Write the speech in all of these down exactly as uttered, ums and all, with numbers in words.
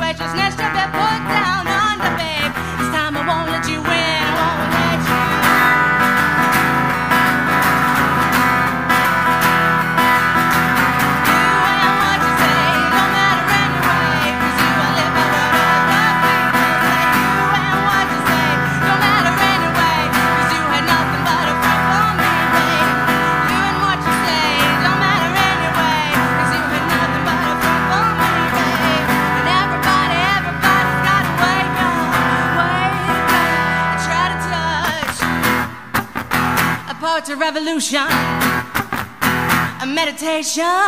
righteousness to be put down under, babe. This time I won't let you win, I won't let you. Poetry revolution, a meditation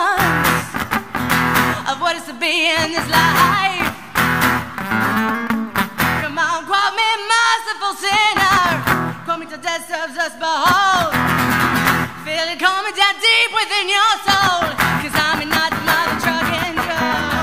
of what is to be in this life. Come on, quote me, merciful sinner, quote me till death serves us both. Feel it coming down deep within your soul, 'cause I'm not the mother trucking joke.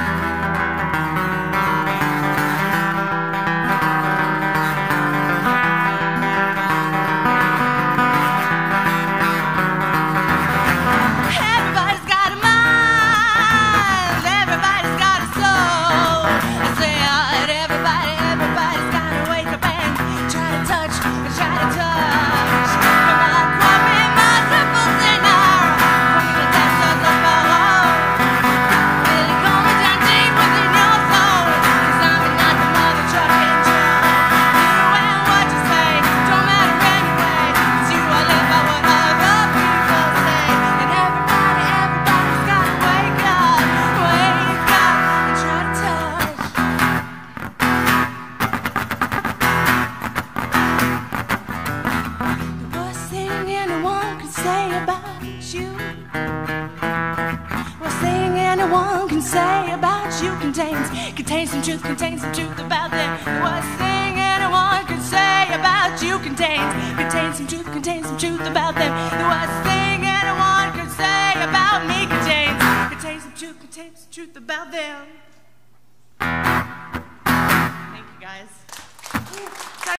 Contains some truth, contains some truth about them. The worst thing anyone could say about you contains Contains some truth, contains some truth about them. The worst thing anyone could say about me contains Contains some truth, contains some truth about them. Thank you guys.